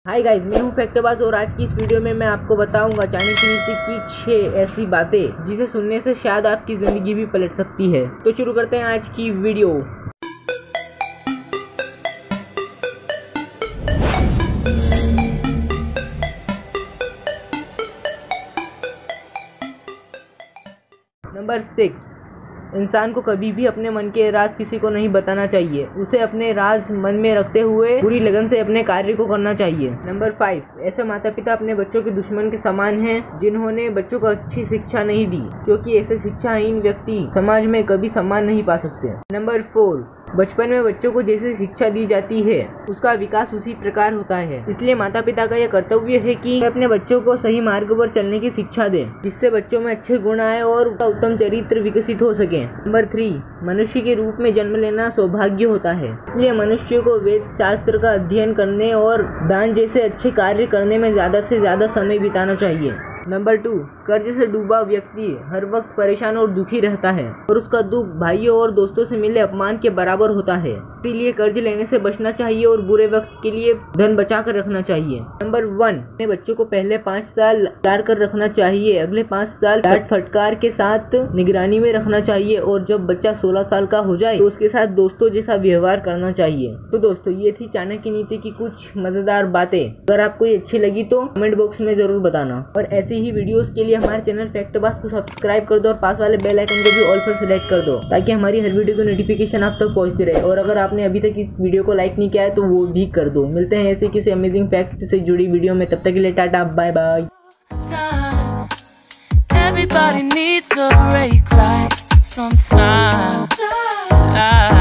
Hi guys, मैं हूं फैक्टबाज और आज की इस वीडियो में मैं आपको बताऊंगा चाणक्य नीति की 6 ऐसी बातें जिसे सुनने से शायद आपकी ज़िंदगी भी पलट सकती है। तो शुरू करते हैं आज की वीडियो। नंबर 6, इंसान को कभी भी अपने मन के राज किसी को नहीं बताना चाहिए। उसे अपने राज मन में रखते हुए पूरी लगन से अपने कार्य को करना चाहिए। नंबर 5, ऐसे माता पिता अपने बच्चों के दुश्मन के समान हैं जिन्होंने बच्चों को अच्छी शिक्षा नहीं दी, क्योंकि ऐसे शिक्षाहीन व्यक्ति समाज में कभी सम्मान नहीं पा सकते। नंबर 4, बचपन में बच्चों को जैसे शिक्षा दी जाती है उसका विकास उसी प्रकार होता है, इसलिए माता पिता का यह कर्तव्य है कि अपने बच्चों को सही मार्ग पर चलने की शिक्षा दें, जिससे बच्चों में अच्छे गुण आए और उत्तम चरित्र विकसित हो सके। नंबर 3, मनुष्य के रूप में जन्म लेना सौभाग्य होता है, इसलिए मनुष्य को वेद शास्त्र का अध्ययन करने और दान जैसे अच्छे कार्य करने में ज्यादा से ज्यादा समय बिताना चाहिए। नंबर 2, कर्ज से डूबा व्यक्ति हर वक्त परेशान और दुखी रहता है और उसका दुख भाइयों और दोस्तों से मिले अपमान के बराबर होता है, इसीलिए कर्ज लेने से बचना चाहिए और बुरे वक्त के लिए धन बचा कर रखना चाहिए। नंबर 1, अपने बच्चों को पहले 5 साल लाड़ कर रखना चाहिए, अगले 5 साल डांट फटकार के साथ निगरानी में रखना चाहिए और जब बच्चा 16 साल का हो जाए तो उसके साथ दोस्तों जैसा व्यवहार करना चाहिए। तो दोस्तों, ये थी चाणक्य नीति की कुछ मजेदार बातें। अगर आपको ये अच्छी लगी तो कमेंट बॉक्स में जरूर बताना और ऐसी ही वीडियोस के लिए हमारे चैनल फैक्टबाज को सब्सक्राइब कर दो और पास वाले बेल आइकन को भी ऑल पर सिलेक्ट कर दो, ताकि हमारी हर वीडियो की नोटिफिकेशन आप तक पहुंचती रहे। और अगर आपने अभी तक इस वीडियो को लाइक नहीं किया है तो वो भी कर दो। मिलते हैं ऐसे किसी अमेजिंग फैक्ट से जुड़ी वीडियो में, तब तक के लिए tata bye bye. Everybody needs a break, right? Sometimes